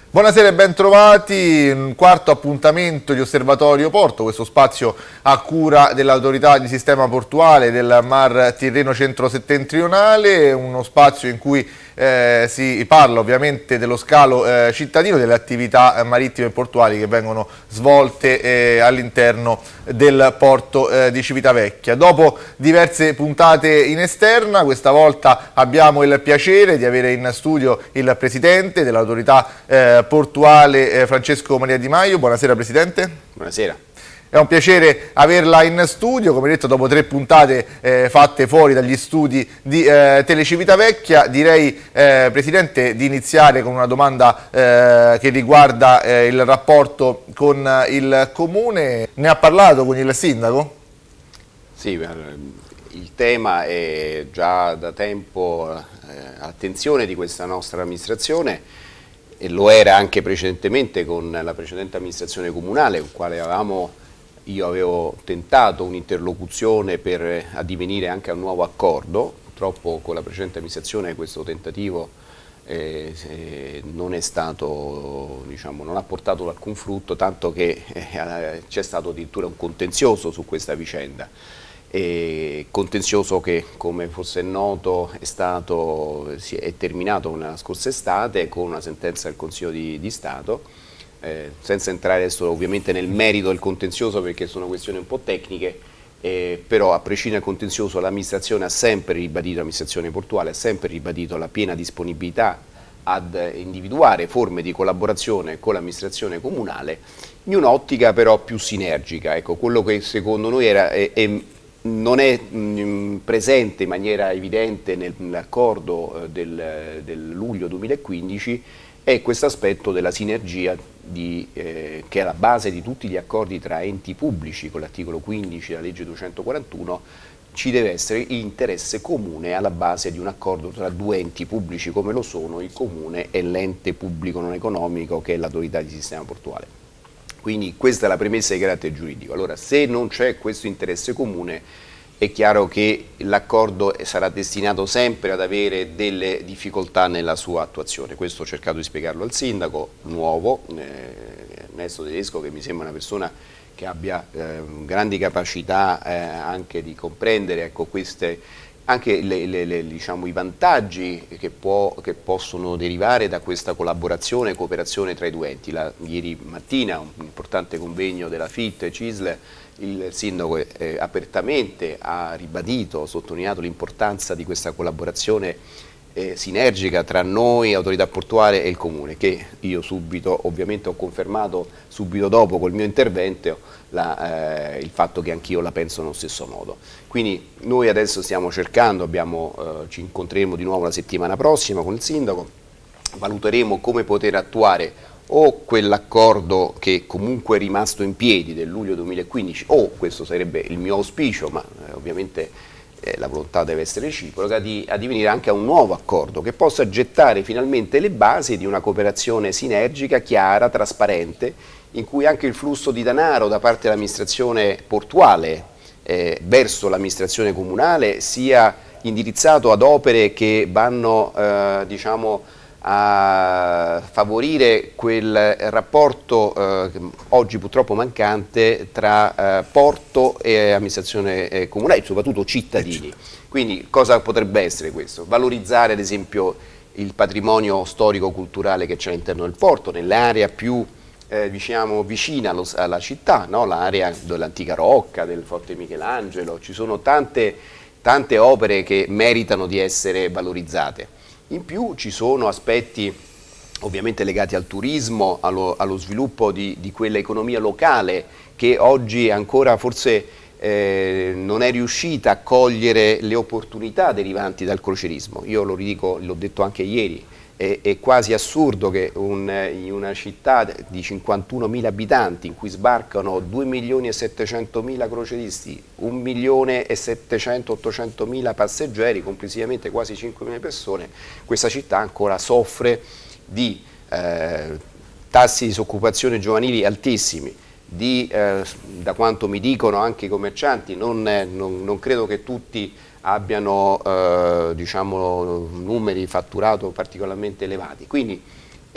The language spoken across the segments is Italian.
Buonasera e bentrovati, un quarto appuntamento di Osservatorio Porto, questo spazio a cura dell'autorità di sistema portuale del Mar Tirreno centro-settentrionale, uno spazio in cui si parla ovviamente dello scalo cittadino, delle attività marittime e portuali che vengono svolte all'interno del porto di Civitavecchia. Dopo diverse puntate in esterna, questa volta abbiamo il piacere di avere in studio il presidente dell'autorità portuale Francesco Maria Di Maio. Buonasera Presidente. Buonasera. È un piacere averla in studio, come detto dopo 3 puntate fatte fuori dagli studi di Telecivitavecchia. Direi Presidente di iniziare con una domanda che riguarda il rapporto con il Comune. Ne ha parlato con il Sindaco? Sì, il tema è già da tempo all'attenzione di questa nostra amministrazione e lo era anche precedentemente con la precedente amministrazione comunale, con quale io avevo tentato un'interlocuzione per addivenire anche a un nuovo accordo. Purtroppo con la precedente amministrazione questo tentativo non è stato, non ha portato alcun frutto, tanto che c'è stato addirittura un contenzioso su questa vicenda. Contenzioso che, come fosse noto, è terminato la scorsa estate con una sentenza del Consiglio di Stato, senza entrare adesso ovviamente nel merito del contenzioso perché sono questioni un po' tecniche, però a prescindere dal contenzioso l'amministrazione ha sempre ribadito, l'amministrazione portuale ha sempre ribadito la piena disponibilità ad individuare forme di collaborazione con l'amministrazione comunale in un'ottica però più sinergica. Ecco, quello che secondo noi non è presente in maniera evidente nell'accordo del luglio 2015 è questo aspetto della sinergia che è alla base di tutti gli accordi tra enti pubblici. Con l'articolo 15 della legge 241 ci deve essere interesse comune alla base di un accordo tra due enti pubblici come lo sono il Comune e l'ente pubblico non economico che è l'autorità di sistema portuale. Quindi questa è la premessa di carattere giuridico. Allora, se non c'è questo interesse comune, è chiaro che l'accordo sarà destinato sempre ad avere delle difficoltà nella sua attuazione. Questo ho cercato di spiegarlo al sindaco nuovo, Ernesto Tedesco, che mi sembra una persona che abbia grandi capacità anche di comprendere, ecco, anche i vantaggi che possono derivare da questa collaborazione e cooperazione tra i due enti. Ieri mattina, un importante convegno della FIT e CISL, il sindaco apertamente ha ribadito, sottolineato l'importanza di questa collaborazione sinergica tra noi, autorità portuale e il Comune, che io subito, ovviamente ho confermato subito dopo col mio intervento il fatto che anch'io la penso nello stesso modo. Quindi noi adesso stiamo cercando, ci incontreremo di nuovo la settimana prossima con il sindaco, valuteremo come poter attuare o quell'accordo che comunque è rimasto in piedi del luglio 2015, o questo sarebbe il mio auspicio, ma ovviamente la volontà deve essere reciproca, di addivenire anche a un nuovo accordo che possa gettare finalmente le basi di una cooperazione sinergica, chiara, trasparente, in cui anche il flusso di denaro da parte dell'amministrazione portuale verso l'amministrazione comunale sia indirizzato ad opere che vanno a favorire quel rapporto oggi purtroppo mancante tra porto e amministrazione comunale, soprattutto cittadini. Quindi cosa potrebbe essere questo? Valorizzare ad esempio il patrimonio storico-culturale che c'è all'interno del porto, nell'area più vicina alla città, no? L'area dell'antica Rocca, del Forte Michelangelo. Ci sono tante opere che meritano di essere valorizzate. In più ci sono aspetti ovviamente legati al turismo, allo sviluppo di quell'economia locale che oggi ancora forse non è riuscita a cogliere le opportunità derivanti dal crocierismo. Io lo ridico, l'ho detto anche ieri, è quasi assurdo che in una città di 51.000 abitanti in cui sbarcano 2.700.000 crocieristi, 1.700.000-800.000 passeggeri, complessivamente quasi 5.000 persone, questa città ancora soffre di tassi di disoccupazione giovanili altissimi, da quanto mi dicono anche i commercianti, non credo che tutti abbiano numeri di fatturato particolarmente elevati. Quindi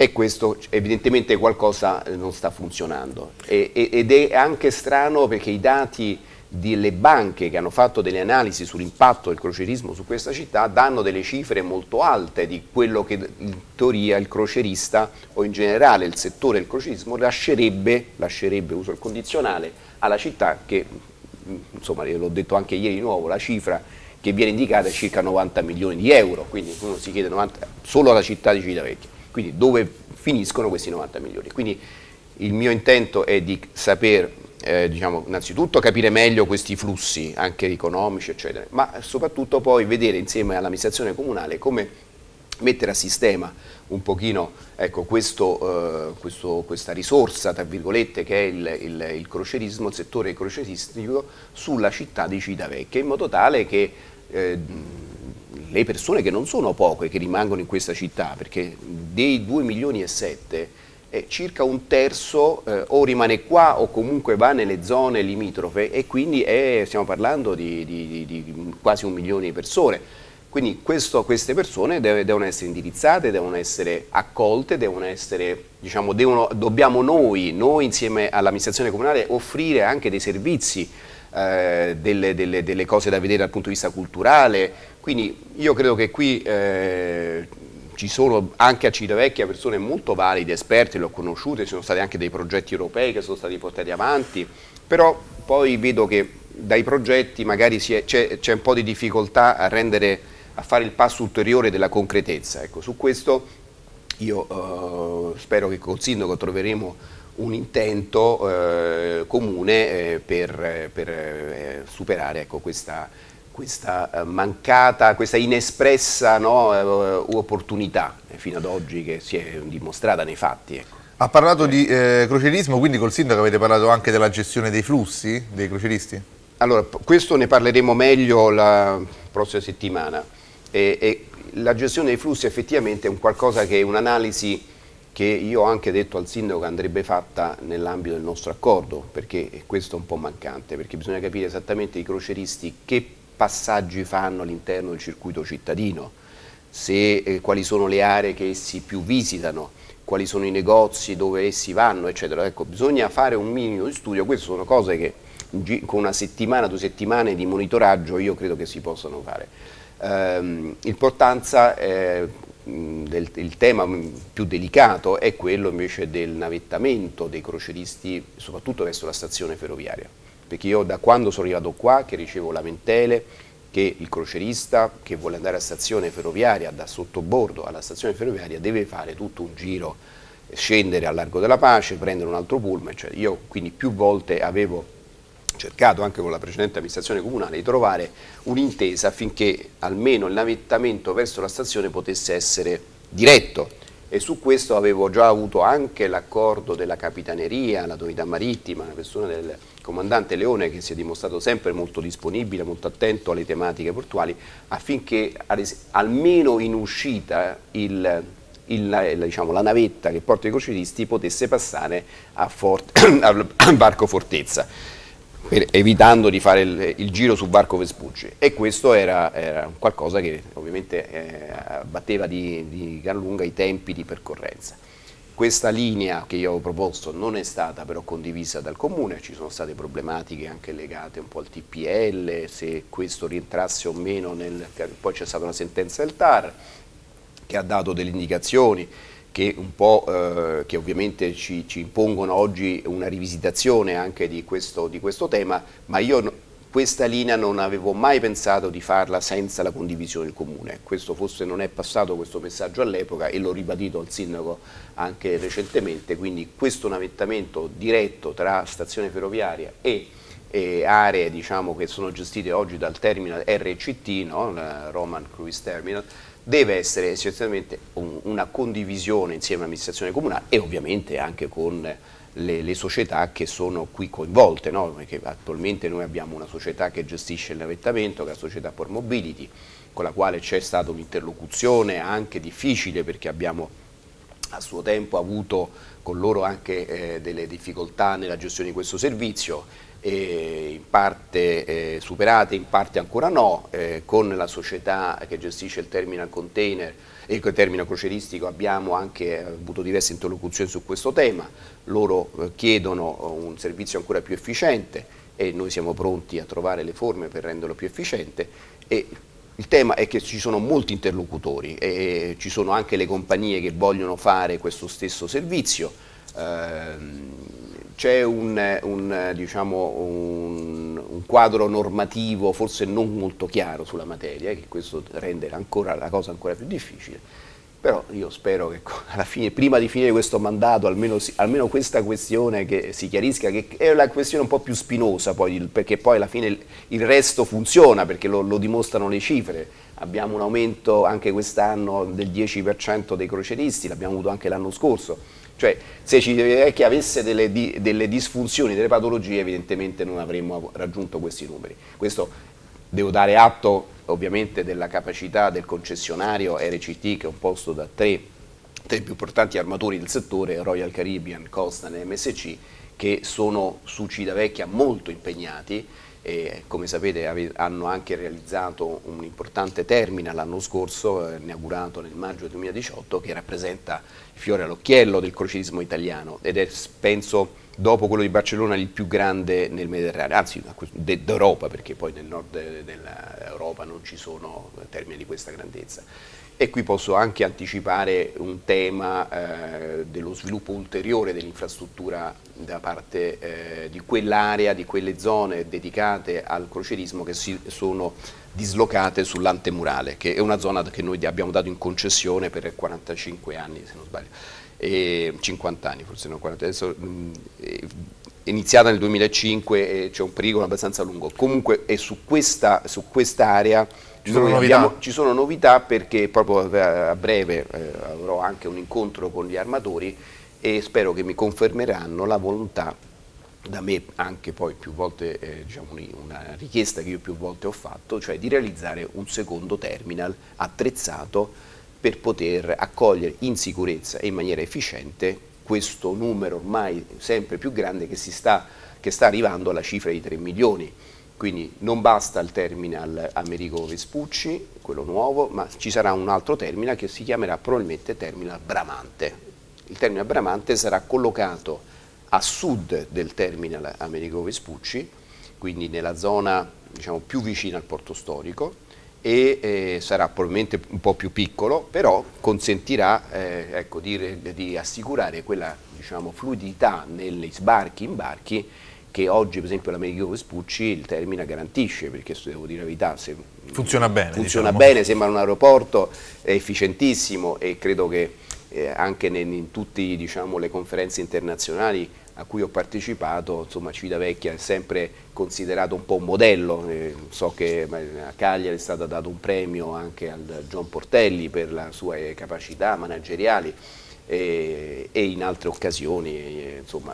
E questo evidentemente qualcosa non sta funzionando ed è anche strano perché i dati delle banche che hanno fatto delle analisi sull'impatto del crocerismo su questa città danno delle cifre molto alte di quello che in teoria il crocerista o in generale il settore del crocerismo lascerebbe, uso il condizionale, alla città che, insomma, l'ho detto anche ieri di nuovo, la cifra che viene indicata è circa 90 milioni di euro, quindi uno si chiede 90, solo alla città di Civitavecchia, quindi dove finiscono questi 90 milioni? Quindi il mio intento è di saper diciamo, innanzitutto capire meglio questi flussi anche economici eccetera, ma soprattutto poi vedere insieme all'amministrazione comunale come mettere a sistema un pochino ecco, questa risorsa tra virgolette che è il crocerismo, il settore croceristico sulla città di Civitavecchia, in modo tale che le persone che non sono poche che rimangono in questa città, perché dei 2 milioni e 7 circa un terzo o rimane qua o comunque va nelle zone limitrofe e quindi stiamo parlando di quasi 1 milione di persone. Quindi queste persone devono essere indirizzate, devono essere accolte, devono essere, diciamo, dobbiamo noi insieme all'amministrazione comunale offrire anche dei servizi, delle cose da vedere dal punto di vista culturale. Quindi io credo che qui ci sono anche a Civitavecchia persone molto valide, esperti, le ho conosciute, ci sono stati anche dei progetti europei che sono stati portati avanti, però poi vedo che dai progetti magari c'è un po' di difficoltà a fare il passo ulteriore della concretezza. Ecco, su questo io spero che col sindaco troveremo un intento comune per superare ecco, questa mancata, questa inespressa opportunità fino ad oggi che si è dimostrata nei fatti. Ecco. Ha parlato di crocerismo, quindi col sindaco avete parlato anche della gestione dei flussi dei croceristi? Allora, questo ne parleremo meglio la prossima settimana. E la gestione dei flussi effettivamente è un qualcosa che è un'analisi che io ho anche detto al sindaco che andrebbe fatta nell'ambito del nostro accordo, perché questo è un po' mancante, perché bisogna capire esattamente i croceristi che passaggi fanno all'interno del circuito cittadino, quali sono le aree che essi più visitano, quali sono i negozi dove essi vanno, eccetera. Ecco, bisogna fare un minimo di studio, queste sono cose che con una settimana, 2 settimane di monitoraggio io credo che si possano fare. L'importanza il tema più delicato è quello invece del navettamento dei croceristi, soprattutto verso la stazione ferroviaria, perché io da quando sono arrivato qua che ricevo lamentele che il crocerista che vuole andare a stazione ferroviaria da sottobordo alla stazione ferroviaria deve fare tutto un giro, scendere al Largo della Pace, prendere un altro pullman, cioè io quindi più volte avevo cercato anche con la precedente amministrazione comunale di trovare un'intesa affinché almeno il navettamento verso la stazione potesse essere diretto, e su questo avevo già avuto anche l'accordo della Capitaneria, l'autorità marittima, una persona del comandante Leone che si è dimostrato sempre molto disponibile, molto attento alle tematiche portuali, affinché almeno in uscita diciamo, la navetta che porta i croceristi potesse passare al Varco Fortezza, evitando di fare il giro su Varco Vespucci, e questo era qualcosa che ovviamente abbatteva di gran lunga i tempi di percorrenza. Questa linea che io avevo proposto non è stata però condivisa dal Comune, ci sono state problematiche anche legate un po' al TPL, se questo rientrasse o meno, poi c'è stata una sentenza del TAR che ha dato delle indicazioni che un po' che ovviamente ci impongono oggi una rivisitazione anche di questo tema, ma io questa linea non avevo mai pensato di farla senza la condivisione del Comune. Questo forse non è passato questo messaggio all'epoca e l'ho ribadito al sindaco anche recentemente, quindi questo navettamento diretto tra stazione ferroviaria e aree diciamo, che sono gestite oggi dal terminal RCT, no? La Roman Cruise Terminal, deve essere essenzialmente una condivisione insieme all'amministrazione comunale e ovviamente anche con le società che sono qui coinvolte, no? Perché attualmente noi abbiamo una società che gestisce il navettamento, che è la società Port Mobility, con la quale c'è stata un'interlocuzione anche difficile perché abbiamo a suo tempo avuto con loro anche delle difficoltà nella gestione di questo servizio. in parte superate, in parte ancora no. Con la società che gestisce il terminal container e il terminal crocieristico abbiamo anche avuto diverse interlocuzioni su questo tema. Loro chiedono un servizio ancora più efficiente e noi siamo pronti a trovare le forme per renderlo più efficiente. E il tema è che ci sono molti interlocutori e ci sono anche le compagnie che vogliono fare questo stesso servizio. C'è diciamo, un quadro normativo forse non molto chiaro sulla materia, che questo rende la cosa ancora più difficile, però io spero che alla fine, prima di finire questo mandato, almeno questa questione che si chiarisca, che è la questione un po' più spinosa, perché poi alla fine il resto funziona, perché lo dimostrano le cifre. Abbiamo un aumento anche quest'anno del 10% dei crocieristi, l'abbiamo avuto anche l'anno scorso. Cioè, se Civitavecchia avesse delle disfunzioni, delle patologie, evidentemente non avremmo raggiunto questi numeri. Questo devo dare atto ovviamente della capacità del concessionario RCT, che è composto da tre più importanti armatori del settore, Royal Caribbean, Costan e MSC, che sono su Civitavecchia molto impegnati. E come sapete hanno anche realizzato un importante terminal l'anno scorso, inaugurato nel maggio 2018, che rappresenta il fiore all'occhiello del crocierismo italiano ed è, penso, dopo quello di Barcellona il più grande nel Mediterraneo, anzi d'Europa, perché poi nel nord dell'Europa non ci sono termini di questa grandezza. E qui posso anche anticipare un tema dello sviluppo ulteriore dell'infrastruttura da parte di quell'area, di quelle zone dedicate al crocierismo che sono dislocate sull'Antemurale, che è una zona che noi abbiamo dato in concessione per 45 anni, se non sbaglio, e 50 anni, forse non 40, adesso iniziata nel 2005 e c'è un pericolo abbastanza lungo. Comunque è su quest'area ci sono novità, perché proprio a breve avrò anche un incontro con gli armatori e spero che mi confermeranno la volontà, da me anche poi più volte, diciamo una richiesta che io più volte ho fatto, cioè di realizzare un secondo terminal attrezzato per poter accogliere in sicurezza e in maniera efficiente questo numero ormai sempre più grande che sta arrivando alla cifra di 3 milioni. Quindi non basta il terminal Amerigo Vespucci, quello nuovo, ma ci sarà un altro terminal che si chiamerà probabilmente terminal Bramante. Il terminal Bramante sarà collocato a sud del terminal Amerigo Vespucci, quindi nella zona, diciamo, più vicina al porto storico, e sarà probabilmente un po' più piccolo, però consentirà ecco, di assicurare quella, diciamo, fluidità negli sbarchi, imbarchi, che oggi per esempio l'Amerigo Vespucci il termine garantisce, perché devo dire la verità, funziona bene, funziona bene, sembra un aeroporto, è efficientissimo, e credo che anche in tutte, diciamo, le conferenze internazionali a cui ho partecipato, insomma, Civitavecchia è sempre considerato un po' un modello. So che a Cagliari è stato dato un premio anche al John Portelli per le sue capacità manageriali, e in altre occasioni, insomma,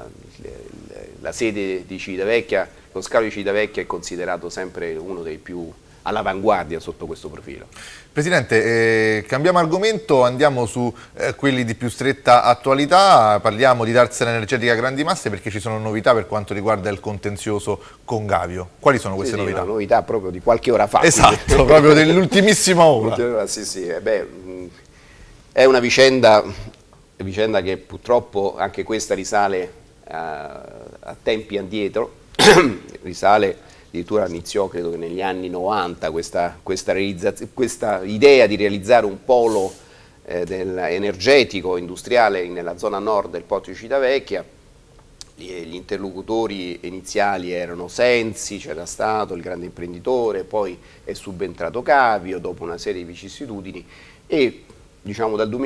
la sede di Civitavecchia, lo scalo di Civitavecchia è considerato sempre uno dei più all'avanguardia sotto questo profilo. Presidente, cambiamo argomento, andiamo su quelli di più stretta attualità, parliamo di Darsena Energetica Grandi Masse, perché ci sono novità per quanto riguarda il contenzioso con Gavio. Quali sono queste novità? Una novità proprio di qualche ora fa. Esatto, proprio dell'ultimissima ora. Sì, è una vicenda che purtroppo anche questa risale a tempi addietro, risale addirittura, iniziò credo che negli anni 90 questa idea di realizzare un polo energetico industriale nella zona nord del porto di Civitavecchia. Gli interlocutori iniziali erano Sensi, c'era stato il grande imprenditore, poi è subentrato Gavio dopo una serie di vicissitudini, e diciamo dal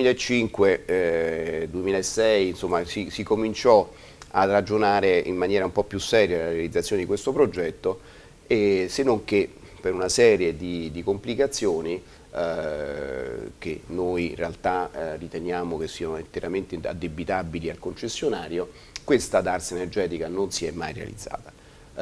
2005-2006 insomma si cominciò a ragionare in maniera un po' più seria la realizzazione di questo progetto, e se non che per una serie di complicazioni che noi in realtà riteniamo che siano interamente addebitabili al concessionario, questa Darsena Energetica non si è mai realizzata.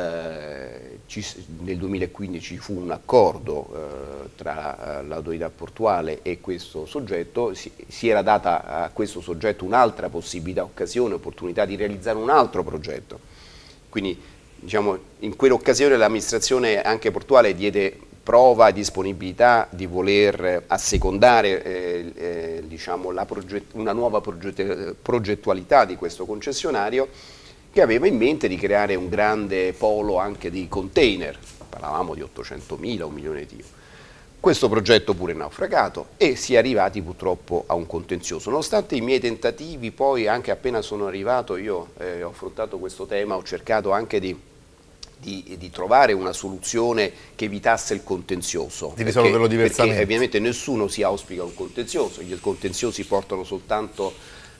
Nel 2015 ci fu un accordo tra l'autorità portuale e questo soggetto, si era data a questo soggetto un'altra possibilità, occasione, opportunità di realizzare un altro progetto. Quindi diciamo, in quell'occasione l'amministrazione anche portuale diede prova e disponibilità di voler assecondare diciamo, una nuova progettualità di questo concessionario, che aveva in mente di creare un grande polo anche di container, parlavamo di 800.000, 1.000.000 di euro. Questo progetto pure è naufragato e si è arrivati purtroppo a un contenzioso. Nonostante i miei tentativi, poi anche appena sono arrivato io ho affrontato questo tema, ho cercato anche di trovare una soluzione che evitasse il contenzioso. Di risolverlo diversamente. Perché ovviamente nessuno si auspica un contenzioso, i contenziosi portano soltanto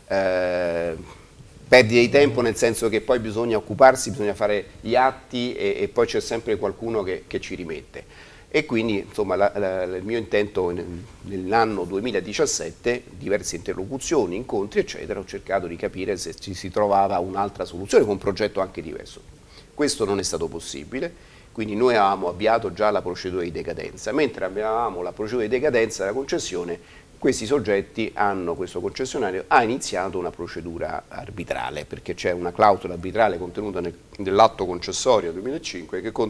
perdita di tempo, nel senso che poi bisogna occuparsi, bisogna fare gli atti e poi c'è sempre qualcuno che ci rimette. E quindi insomma il mio intento nell'anno 2017, diverse interlocuzioni, incontri eccetera, ho cercato di capire se ci si trovava un'altra soluzione con un progetto anche diverso. Questo non è stato possibile, quindi noi avevamo avviato già la procedura di decadenza. Mentre avevamo la procedura di decadenza della concessione, questi soggetti questo concessionario ha iniziato una procedura arbitrale, perché c'è una clausola arbitrale contenuta nell'atto concessorio 2005 che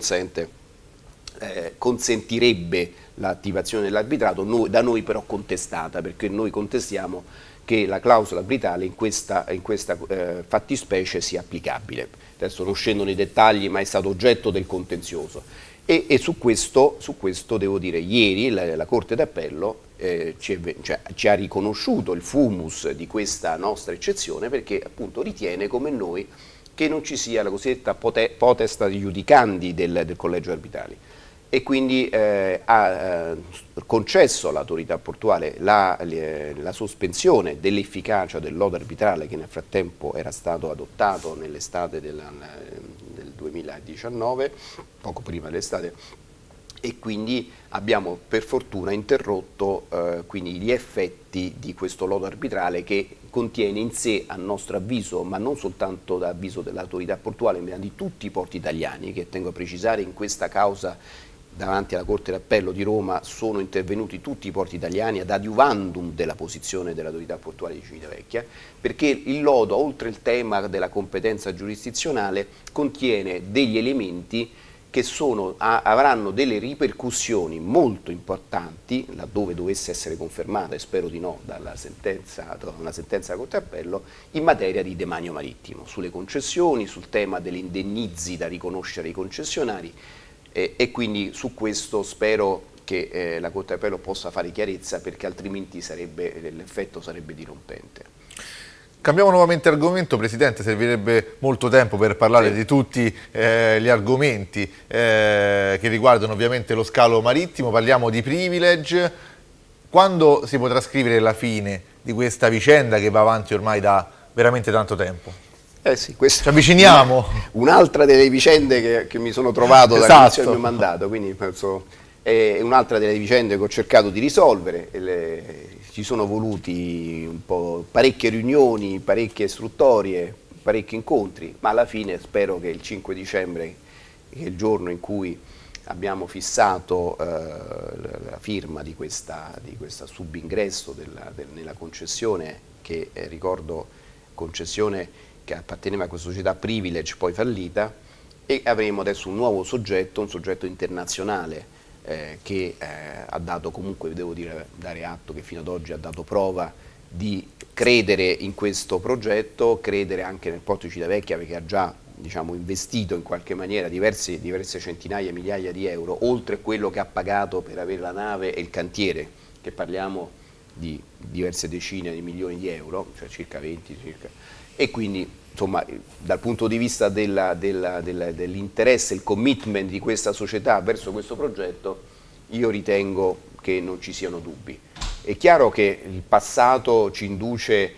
consentirebbe l'attivazione dell'arbitrato, da noi però contestata, perché noi contestiamo che la clausola arbitrale in questa fattispecie sia applicabile. Adesso non scendo nei dettagli, ma è stato oggetto del contenzioso. E su questo devo dire, ieri la Corte d'Appello ci ha riconosciuto il fumus di questa nostra eccezione, perché appunto ritiene come noi che non ci sia la cosiddetta potestas iudicandi del collegio arbitrali, e quindi ha concesso all'autorità portuale la sospensione dell'efficacia del lodo arbitrale che nel frattempo era stato adottato nell'estate del 2019, poco prima dell'estate, e quindi abbiamo per fortuna interrotto quindi gli effetti di questo lodo arbitrale, che contiene in sé, a nostro avviso, ma non soltanto da avviso dell'autorità portuale, ma di tutti i porti italiani, che tengo a precisare in questa causa davanti alla Corte d'Appello di Roma sono intervenuti tutti i porti italiani ad adiuvandum della posizione dell'autorità portuale di Civitavecchia, perché il lodo, oltre il tema della competenza giurisdizionale, contiene degli elementi che avranno delle ripercussioni molto importanti, laddove dovesse essere confermata, e spero di no, da una sentenza della Corte d'Appello, in materia di demanio marittimo, sulle concessioni, sul tema degli indennizi da riconoscere ai concessionari, e quindi su questo spero che la Corte d'Appello possa fare chiarezza, perché altrimenti l'effetto sarebbe dirompente. Cambiamo nuovamente argomento, Presidente, servirebbe molto tempo per parlare di tutti gli argomenti che riguardano ovviamente lo scalo marittimo. Parliamo di privilege. Quando si potrà scrivere la fine di questa vicenda che va avanti ormai da veramente tanto tempo? Sì, questa ci avviciniamo. Un'altra delle vicende che mi sono trovato dall'inizio del mio mandato, quindi penso è un'altra delle vicende che ho cercato di risolvere. Ci sono voluti parecchie riunioni, parecchie istruttorie, parecchi incontri, ma alla fine spero che il 5 dicembre, che è il giorno in cui abbiamo fissato la firma di questa subingresso nella concessione, che ricordo concessione che apparteneva a questa società privilege poi fallita, e avremo adesso un nuovo soggetto, un soggetto internazionale che ha dato, comunque devo dare atto che fino ad oggi ha dato prova di credere in questo progetto, credere anche nel porto di Civitavecchia, perché ha già investito in qualche maniera diverse centinaia, migliaia di euro, oltre quello che ha pagato per avere la nave e il cantiere, che parliamo di diverse decine di milioni di euro, cioè circa 20 e quindi insomma dal punto di vista dell'interesse, il commitment di questa società verso questo progetto, io ritengo che non ci siano dubbi. È chiaro che il passato ci induce,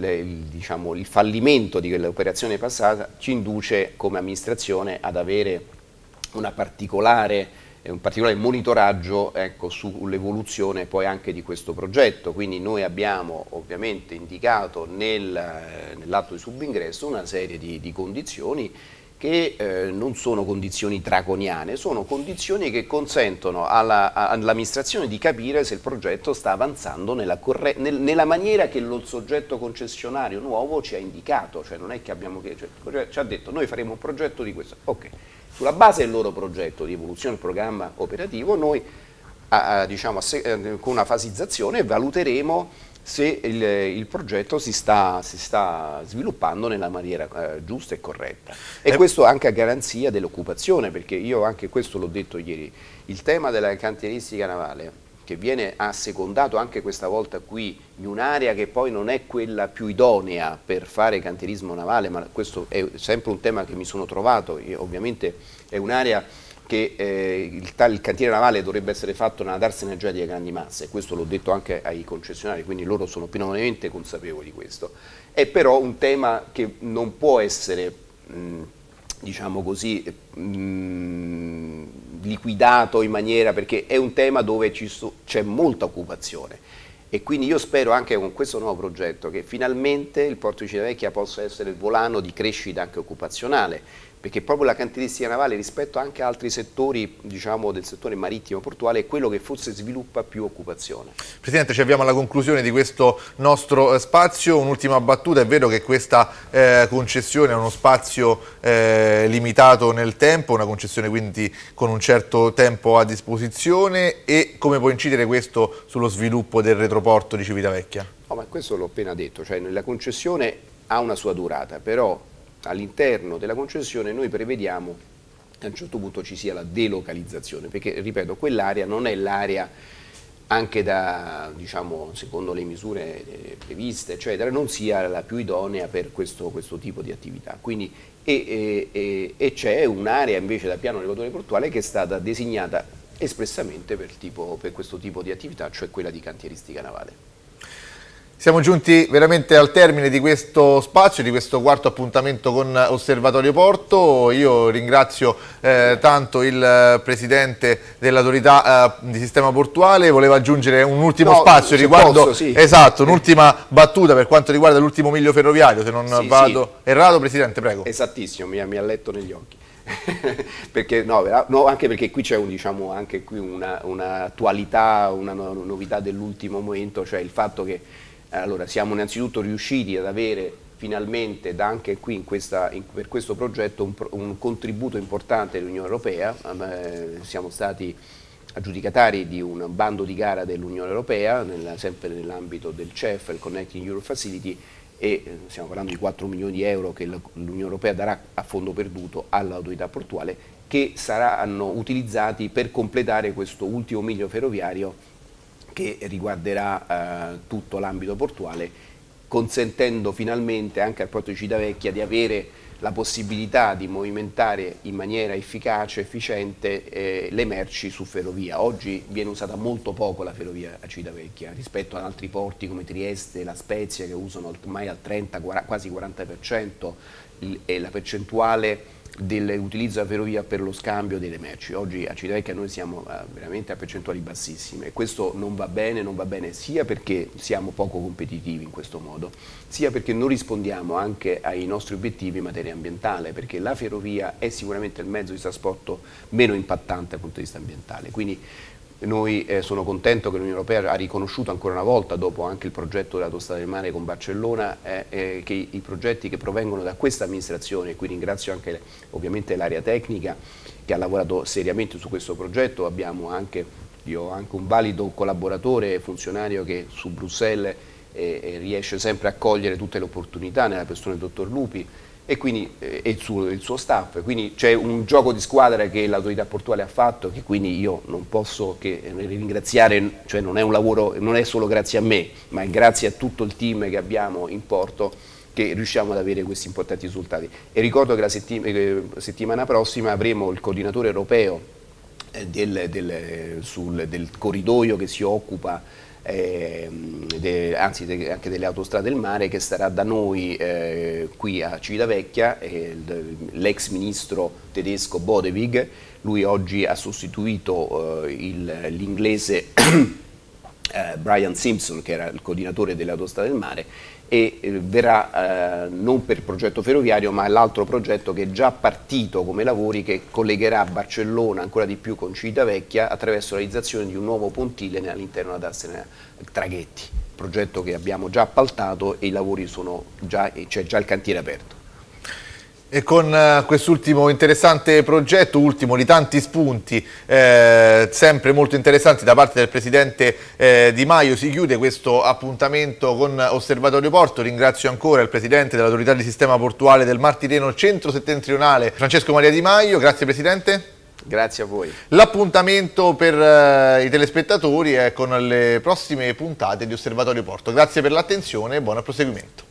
il fallimento di quell'operazione passata ci induce come amministrazione ad avere un particolare monitoraggio sull'evoluzione poi anche di questo progetto. Quindi noi abbiamo ovviamente indicato nell'atto di subingresso una serie di condizioni che non sono condizioni draconiane, sono condizioni che consentono all'amministrazione di capire se il progetto sta avanzando nella maniera che lo soggetto concessionario nuovo ci ha indicato, cioè non è che ci ha detto noi faremo un progetto di questo, ok. Sulla base del loro progetto di evoluzione del programma operativo noi diciamo, con una fasizzazione valuteremo se il progetto si sta sviluppando nella maniera giusta e corretta. E questo anche a garanzia dell'occupazione, perché io anche questo l'ho detto ieri, il tema della cantieristica navale, che viene assecondato anche questa volta qui in un'area che poi non è quella più idonea per fare cantierismo navale, ma questo è sempre un tema che mi sono trovato, ovviamente è un'area che il cantiere navale dovrebbe essere fatto nella darsa energetica di grandi masse, questo l'ho detto anche ai concessionari, quindi loro sono pienamente consapevoli di questo. È però un tema che non può essere, diciamo così, liquidato in maniera, perché è un tema dove c'è molta occupazione. E quindi io spero anche con questo nuovo progetto che finalmente il porto di Civitavecchia possa essere il volano di crescita anche occupazionale, perché proprio la cantieristica navale rispetto anche a altri settori, diciamo del settore marittimo portuale, è quello che forse sviluppa più occupazione. Presidente, ci avviamo alla conclusione di questo nostro spazio, un'ultima battuta: è vero che questa concessione è uno spazio limitato nel tempo, una concessione quindi con un certo tempo a disposizione, e come può incidere questo sullo sviluppo del retroporto di Civitavecchia? No, ma questo l'ho appena detto, cioè la concessione ha una sua durata, però all'interno della concessione noi prevediamo che a un certo punto ci sia la delocalizzazione, perché ripeto, quell'area non è l'area, anche da, diciamo, secondo le misure previste, eccetera, non sia la più idonea per questo tipo di attività. Quindi, e c'è un'area invece da piano regolatore portuale che è stata designata espressamente per questo tipo di attività, cioè quella di cantieristica navale. Siamo giunti veramente al termine di questo spazio, di questo quarto appuntamento con Osservatorio Porto. Io ringrazio tanto il Presidente dell'Autorità di Sistema Portuale. Voleva aggiungere un ultimo spazio riguardo, sì. Esatto, un'ultima battuta per quanto riguarda l'ultimo miglio ferroviario, se non vado errato. Presidente, prego. Esattissimo, mi ha letto negli occhi. Perché, no, anche perché qui c'è diciamo, anche qui un'attualità, una novità dell'ultimo momento, cioè il fatto che allora, siamo innanzitutto riusciti ad avere finalmente anche qui per questo progetto un contributo importante dell'Unione Europea. Siamo stati aggiudicatari di un bando di gara dell'Unione Europea, sempre nell'ambito del CEF, il Connecting Europe Facility, e stiamo parlando di 4 milioni di euro che l'Unione Europea darà a fondo perduto all'autorità portuale, che saranno utilizzati per completare questo ultimo miglio ferroviario che riguarderà tutto l'ambito portuale, consentendo finalmente anche al porto di Civitavecchia di avere la possibilità di movimentare in maniera efficace, efficiente le merci su ferrovia. Oggi viene usata molto poco la ferrovia a Civitavecchia rispetto ad altri porti come Trieste e La Spezia, che usano ormai al 30, quasi 40% e la percentuale dell'utilizzo della ferrovia per lo scambio delle merci. Oggi a Civitavecchia noi siamo veramente a percentuali bassissime, e questo non va bene sia perché siamo poco competitivi in questo modo, sia perché non rispondiamo anche ai nostri obiettivi in materia ambientale, perché la ferrovia è sicuramente il mezzo di trasporto meno impattante dal punto di vista ambientale. Quindi noi sono contento che l'Unione Europea ha riconosciuto ancora una volta, dopo anche il progetto dell'autostrada del mare con Barcellona, che i progetti che provengono da questa amministrazione, e qui ringrazio anche ovviamente l'area tecnica che ha lavorato seriamente su questo progetto. Io ho anche un valido collaboratore, funzionario che su Bruxelles riesce sempre a cogliere tutte le opportunità, nella persona del dottor Lupi, e quindi il suo staff, quindi c'è un gioco di squadra che l'autorità portuale ha fatto, che quindi io non posso che ringraziare, cioè non è un lavoro, non è solo grazie a me, ma è grazie a tutto il team che abbiamo in porto che riusciamo ad avere questi importanti risultati. E ricordo che la settimana prossima avremo il coordinatore europeo del corridoio che si occupa anche delle autostrade del mare, che starà da noi qui a Civitavecchia, l'ex ministro tedesco Bodevig. Lui oggi ha sostituito l'inglese Brian Simpson, che era il coordinatore delle autostrade del mare, e verrà non per progetto ferroviario, ma l'altro progetto che è già partito come lavori, che collegherà Barcellona ancora di più con Civitavecchia attraverso la realizzazione di un nuovo pontile all'interno della Darsena Traghetti, progetto che abbiamo già appaltato e i lavori sono già, c'è già il cantiere aperto. E con quest'ultimo interessante progetto, ultimo di tanti spunti, sempre molto interessanti da parte del Presidente Di Maio, si chiude questo appuntamento con Osservatorio Porto. Ringrazio ancora il Presidente dell'Autorità di Sistema Portuale del Mar Tirreno Centro-Settentrionale, Francesco Maria Di Maio. Grazie Presidente. Grazie a voi. L'appuntamento per i telespettatori è con le prossime puntate di Osservatorio Porto. Grazie per l'attenzione e buon proseguimento.